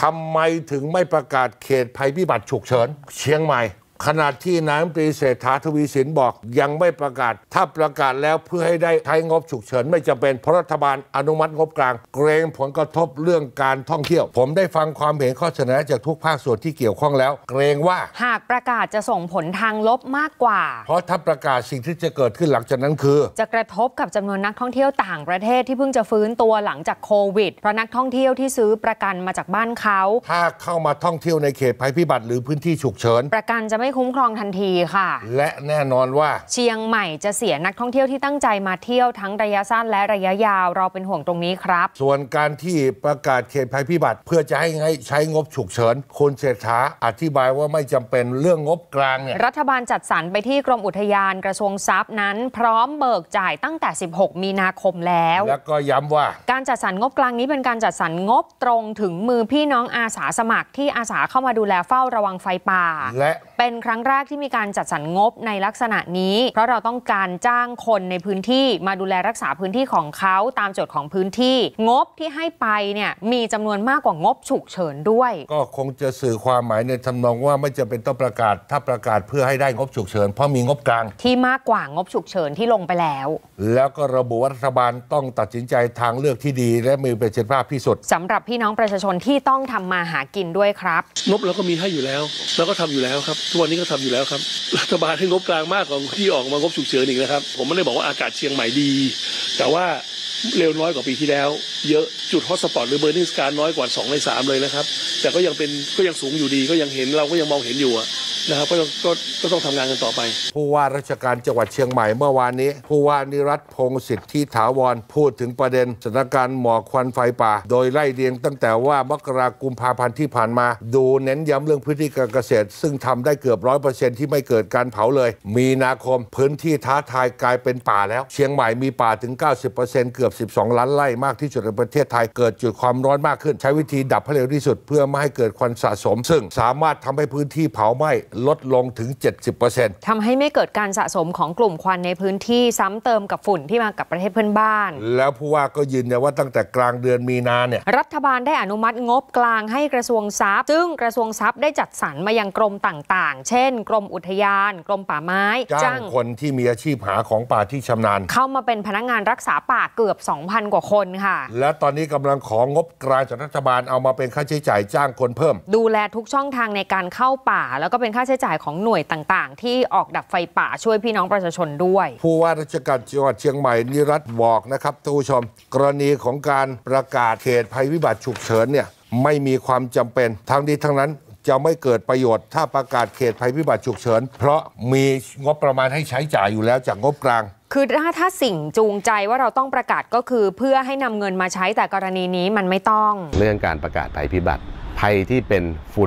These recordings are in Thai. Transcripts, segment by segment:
ทำไมถึงไม่ประกาศเขตภัยพิบัติฉุกเฉินเชียงใหม่ขณะที่นายกรัฐมนตรีเศรษฐาทวีสินบอกยังไม่ประกาศถ้าประกาศแล้วเพื่อให้ได้ใช้งบฉุกเฉินไม่จำเป็นเพราะรัฐบาลอนุมัติงบกลางเกรงผลกระทบเรื่องการท่องเที่ยวผมได้ฟังความเห็นข้อเสนอจากทุกภาคส่วนที่เกี่ยวข้องแล้วเกรงว่าหากประกาศจะส่งผลทางลบมากกว่าเพราะถ้าประกาศสิ่งที่จะเกิดขึ้นหลังจากนั้นคือจะกระทบกับจำนวนนักท่องเที่ยวต่างประเทศที่เพิ่งจะฟื้นตัวหลังจากโควิดเพราะนักท่องเที่ยวที่ซื้อประกันมาจากบ้านเขาถ้าเข้ามาท่องเที่ยวในเขตภัยพิบัติหรือพื้นที่ฉุกเฉินประกันจะไม่คุ้มครองทันทีค่ะและแน่นอนว่าเชียงใหม่จะเสียนักท่องเที่ยวที่ตั้งใจมาเที่ยวทั้งระยะสั้นและระยะยาวเราเป็นห่วงตรงนี้ครับส่วนการที่ประกาศเขตภัยพิบัติเพื่อจะให้ใช้งบฉุกเฉินคุณเศรษฐาอธิบายว่าไม่จำเป็นเรื่องงบกลางเนี่ยรัฐบาลจัดสรรไปที่กรมอุทยานกระทรวงทรัพย์นั้นพร้อมเบิกจ่ายตั้งแต่16 มีนาคมแล้วก็ย้ำว่าการจัดสรรงบกลางนี้เป็นการจัดสรรงบตรงถึงมือพี่น้องอาสาสมัครที่อาสาเข้ามาดูแลเฝ้าระวังไฟป่าและเป็นครั้งแรกที่มีการจัดสรรงบในลักษณะนี้เพราะเราต้องการจ้างคนในพื้นที่มาดูแลรักษาพื้นที่ของเขาตามโจทย์ของพื้นที่งบที่ให้ไปเนี่ยมีจำนวนมากกว่างบฉุกเฉินด้วยก็คงจะสื่อความหมายในทำนองว่าไม่จำเป็นต้องประกาศถ้าประกาศเพื่อให้ได้งบฉุกเฉินเพราะมีงบกลางที่มากกว่างบฉุกเฉินที่ลงไปแล้วก็ระบุว่ารัฐบาลต้องตัดสินใจทางเลือกที่ดีและมีประสิทธิภาพที่สุดสำหรับพี่น้องประชาชนที่ต้องทำมาหากินด้วยครับงบเราก็มีให้อยู่แล้วเราก็ทำอยู่แล้วครับทุกวันนี้ก็ทำอยู่แล้วครับรัฐบาลให้งบกลางมากกว่าที่ออกมางบฉุกเฉินอีกนะครับผมไม่ได้บอกว่าอากาศเชียงใหม่ดีแต่ว่าเร็วน้อยกว่าปีที่แล้วเยอะจุดฮอตสปอตหรือเบอร์นิ่งสการน้อยกว่า2 ใน 3เลยนะครับแต่ก็ยังสูงอยู่ดีก็ยังเห็นเราก็ยังมองเห็นอยู่นะครับก็ต้องทำงานกันต่อไปผู้ว่าราชการจังหวัดเชียงใหม่เมื่อวานนี้ผู้ว่านิรัตน์พงษ์สิทธิถาวรพูดถึงประเด็นสถานการณ์หมอกควันไฟป่าโดยไล่เรียงตั้งแต่ว่ามกราคมกุมภาพันธ์ที่ผ่านมาดูเน้นย้ำเรื่องพื้นที่การเกษตรซึ่งทำได้เกือบ 100% ที่ไม่เกิดการเผาเลยมีนาคมพื้นที่ท้าทายกลายเป็นป่าแล้วเชียงใหม่มีป่าถึง 90% เกือบ12 ล้านไร่มากที่สุดในประเทศไทยเกิดจุดความร้อนมากขึ้นใช้วิธีดับให้เร็วที่สุดเพื่อไม่ให้เกิดควันสะสมซึ่งสามารถทำให้พื้นที่เผาไหม้ลดลงถึง70% ทำให้ไม่เกิดการสะสมของกลุ่มควันในพื้นที่ซ้ำเติมกับฝุ่นที่มากับประเทศเพื่อนบ้านแล้วผู้ว่าก็ยืนยันว่าตั้งแต่กลางเดือนมีนาเนี่ยรัฐบาลได้อนุมัติงบกลางให้กระทรวงทรัพย์ซึ่งกระทรวงทรัพย์ได้จัดสรรมายังกรมต่างๆเช่นกรมอุทยานกรมป่าไม้จ้างคนที่มีอาชีพหาของป่าที่ชำนาญเข้ามาเป็นพนักงานรักษาป่าเกือบ 2,000 กว่าคนค่ะและตอนนี้กำลังของงบกลางจากรัฐบาลเอามาเป็นค่าใช้จ่ายจ้างคนเพิ่มดูแลทุกช่องทางในการเข้าป่าแล้วก็เป็นค่าใช้จ่ายของหน่วยต่างๆที่ออกดับไฟป่าช่วยพี่น้องประชาชนด้วยผู้ว่าราชการจังหวัดเชียงใหม่นิรัตน์บอกนะครับท่านผู้ชมกรณีของการประกาศเขตภัยพิบัติฉุกเฉินเนี่ยไม่มีความจำเป็นทั้งนี้ทั้งนั้นจะไม่เกิดประโยชน์ถ้าประกาศเขตภัยพิบัติฉุกเฉินเพราะมีงบประมาณให้ใช้จ่ายอยู่แล้วจากงบกลางคือถ้าสิ่งจูงใจว่าเราต้องประกาศก็คือเพื่อให้นำเงินมาใช้แต่กรณีนี้มันไม่ต้องเรื่องการประกาศภัยพิบัติภัยที่เป็นฝุ่น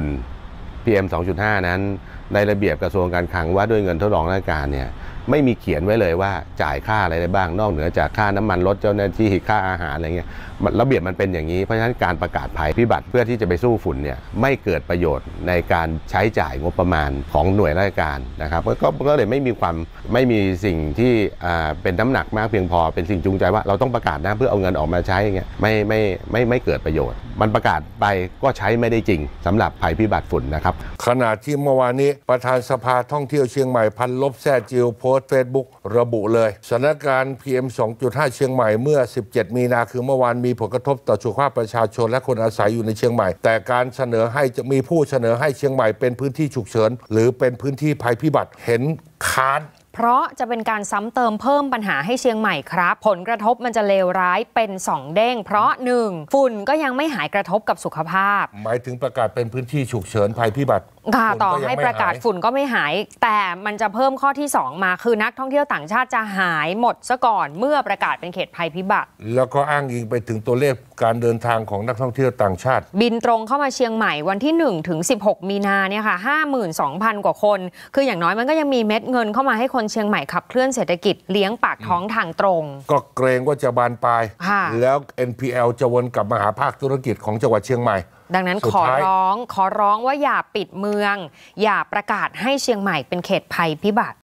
PM 2.5 นั้นในระเบียบกระทรวงการคลังว่าด้วยเงินทดลองราชการเนี่ยไม่มีเขียนไว้เลยว่าจ่ายค่าอะไรได้บ้างนอกเหนือจากค่าน้ำมันรถเจ้าหน้าที่ค่าอาหารอะไรเงี้ยระเบียบมันเป็นอย่างนี้เพราะฉะนั้นการประกาศภัยพิบัติเพื่อที่จะไปสู้ฝุ่นเนี่ยไม่เกิดประโยชน์ในการใช้จ่ายงบประมาณของหน่วยราชการนะครับก็เลยไม่มีสิ่งที่เป็นน้ำหนักมากเพียงพอเป็นสิ่งจูงใจว่าเราต้องประกาศนะเพื่อเอาเงินออกมาใช้เงี้ยไม่เกิดประโยชน์มันประกาศไปก็ใช้ไม่ได้จริงสำหรับภัยพิบัติฝุ่นนะครับขณะที่เมื่อวานนี้ประธานสภาท่องเที่ยวเชียงใหม่พันลบแซ่จิวโพสต์เฟซบุ๊กระบุเลยสถานการณ์ PM 2.5 เชียงใหม่เมื่อ17 มีนาคือเมื่อวานมีผลกระทบต่อสุขภาพประชาชนและคนอาศัยอยู่ในเชียงใหม่แต่การเสนอให้จะมีผู้เสนอให้เชียงใหม่เป็นพื้นที่ฉุกเฉินหรือเป็นพื้นที่ภัยพิบัติเห็นค้านเพราะจะเป็นการซ้ำเติมเพิ่มปัญหาให้เชียงใหม่ครับผลกระทบมันจะเลวร้ายเป็น2 เด้งเพราะ1ฝุ่นก็ยังไม่หายกระทบกับสุขภาพหมายถึงประกาศเป็นพื้นที่ฉุกเฉินภัยพิบัติค่ะต่อให้ประกาศฝุ่นก็ไม่หายแต่มันจะเพิ่มข้อที่2มาคือนักท่องเที่ยวต่างชาติจะหายหมดซะก่อนเมื่อประกาศเป็นเขตภัยพิบัติแล้วก็อ้างอิงไปถึงตัวเลขการเดินทางของนักท่องเที่ยวต่างชาติบินตรงเข้ามาเชียงใหม่วันที่1ถึง16 มีนาเนี่ยค่ะ 52,000 กว่าคนคืออย่างน้อยมันก็ยังมีเม็ดเงินเข้ามาให้คนเชียงใหม่ขับเคลื่อนเศรษฐกิจเลี้ยงปากท้องทางตรงก็เกรงว่าจะบานปลายแล้ว NPL จะวนกลับมาหาภาคธุรกิจของจังหวัดเชียงใหม่ดังนั้นขอร้องว่าอย่าปิดเมืองอย่าประกาศให้เชียงใหม่เป็นเขตภัยพิบัติ